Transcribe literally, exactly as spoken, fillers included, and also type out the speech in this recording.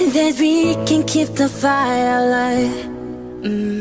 that we can keep the fire alive. Mm.